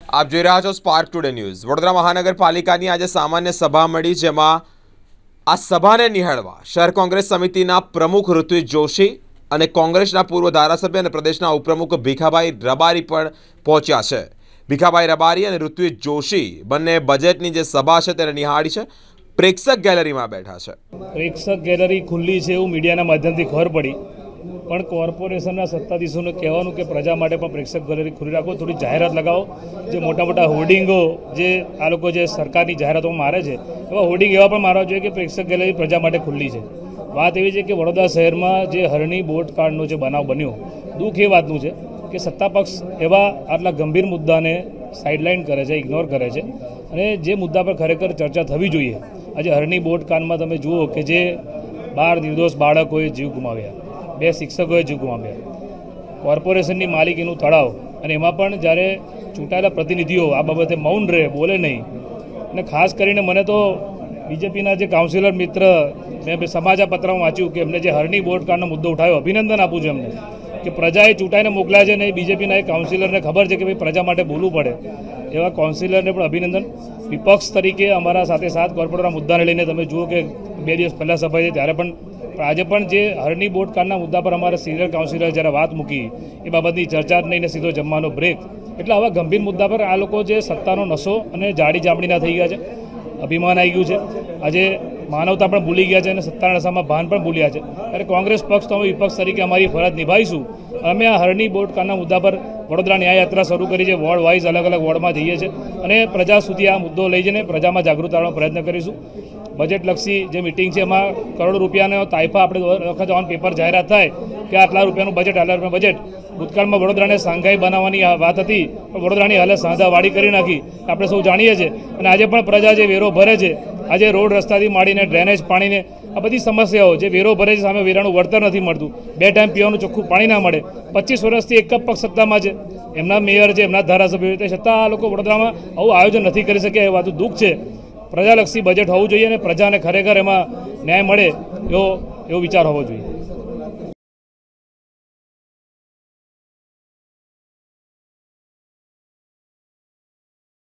आप જોઈ રહ્યા છો સ્પાર્ક ટુડે ન્યૂઝ। વડોદરા મહાનગરપાલિકાની આજે સામાન્ય સભા મળી, જેમાં આ સભાને નિહાળવા શહેર કોંગ્રેસ સમિતિના પ્રમુખ ઋત્વિજ જોશી અને કોંગ્રેસના પૂર્વ ધારાસભ્ય અને પ્રદેશના ઉપપ્રમુખ ભીખાભાઈ રબારી પણ પહોંચ્યા છે। ભીખાભાઈ રબારી અને ઋત્વિજ જોશી બંને બજેટની જે સભા છે તેને નિહાળી છે। પ્રેક્ષક ગેલેરીમાં બેઠા છે। પ્રેક્ષક ગેલેરી ખુલ્લી છે એવું મીડિયાના માધ્યમથી ખબર પડી, પણ કોર્પોરેશનના સત્તાધીશોને કહેવાનું કે પ્રજા માટે પણ પ્રેક્ષક ગેલેરી ખુલ્લી રાખો, થોડી જાહેરાત લગાવો। જે મોટા મોટા હોર્ડિંગો જે આ લોકો જે સરકારની જાહેરાતોમાં મારે છે એવા હોર્ડિંગ એવા પણ મારવા જોઈએ કે પ્રેક્ષક ગેલેરી પ્રજા માટે ખુલ્લી છે। વાત એવી છે કે વડોદરા શહેરમાં જે હરણી બોટ કાંડનો જે બનાવ બન્યો, દુઃખ એ વાતનું છે કે સત્તાપક્ષ એવા આટલા ગંભીર મુદ્દાને સાઇડલાઇન કરે છે, ઇગ્નોર કરે છે, અને જે મુદ્દા પર ખરેખર ચર્ચા થવી જોઈએ। આજે હરણી બોટ કાંડમાં તમે જુઓ કે જે 12 નિર્દોષ બાળકોએ જીવ ગુમાવ્યા, 2 શિક્ષકોએ જીવ ગુમાવ્યા, કોર્પોરેશનની માલિકીનું તળાવ, અને એમાં પણ જ્યારે ચૂંટાયેલા પ્રતિનિધિઓ આ બાબતે મૌન રહે, બોલે નહીં। અને ખાસ કરીને મને તો બીજેપીના જે કાઉન્સિલર મિત્ર, મેં સમાચાર પત્રમાં વાંચ્યું કે એમને જે હરણી બોટ કાંડનો મુદ્દો ઉઠાવ્યો, અભિનંદન આપું છું એમને કે પ્રજાએ ચૂંટાઈને મોકલ્યા છે ને બીજેપીના એક કાઉન્સિલરને ખબર છે કે ભાઈ પ્રજા માટે બોલવું પડે, એવા કાઉન્સિલરને પણ અભિનંદન। વિપક્ષ તરીકે અમારા સાથે સાથ કોર્પોરેટરના મુદ્દાને લઈને તમે જુઓ કે 2 દિવસ પહેલાં સભા છે ત્યારે પણ આજે પણ જે હરણી બોટ કાંડના મુદ્દા પર અમારા સિનિયર કાઉન્સિલર જ્યારે વાત મૂકી એ બાબતની ચર્ચા જ નહીં, સીધો જમવાનો બ્રેક। એટલે આવા ગંભીર મુદ્દા પર આ લોકો જે સત્તાનો નશો અને જાડી જામડીના થઈ ગયા છે, અભિમાન આવી ગયું છે, આજે માનવતા પણ ભૂલી ગયા છે અને સત્તાના નશામાં ભાન પણ ભૂલ્યા છે। ત્યારે કોંગ્રેસ પક્ષ તો અમે વિપક્ષ તરીકે અમારી ફરજ નિભાવીશું। અમે આ હરણી બોટ કાંડના મુદ્દા પર વડોદરા ન્યાય યાત્રા શરૂ કરી છે, વોર્ડ વાઇઝ અલગ અલગ વોર્ડમાં જઈએ છીએ અને પ્રજા સુધી આ મુદ્દો લઈ જઈને પ્રજામાં જાગૃત આવવાનો પ્રયત્ન કરીશું। બજેટલક્ષી જે મિટિંગ છે એમાં કરોડો રૂપિયાનો તાઇફા આપણે વખત ઓન પેપર જાહેરાત થાય કે આટલા રૂપિયાનું બજેટ, આટલા રૂપિયાનું બજેટ। ભૂતકાળમાં વડોદરાને શાંઘાઈ બનાવવાની વાત હતી, પણ વડોદરાની હાલત સાંધાવાળી કરી નાખી, આપણે સૌ જાણીએ છીએ। અને આજે પણ પ્રજા જે વેરો ભરે છે, આજે રોડ રસ્તાથી માંડીને ડ્રેનેજ પાણીને આ બધી સમસ્યાઓ, જે વેરો ભરે છે સામે વેરાનું વળતર નથી મળતું, 2 ટાઈમ પીવાનું ચોખ્ખું પાણી ના મળે। 25 વર્ષથી એક જ પક્ષ સત્તામાં છે, એમના મેયર છે, એમના ધારાસભ્યો, તે છતાં આ લોકો વડોદરામાં આવું આયોજન નથી કરી શક્યા, એ વાતનું દુઃખ છે। પ્રજાલક્ષી બજેટ હોવું જોઈએ અને પ્રજાને ખરેખર એમાં ન્યાય મળે એવો વિચાર હોવો જોઈએ।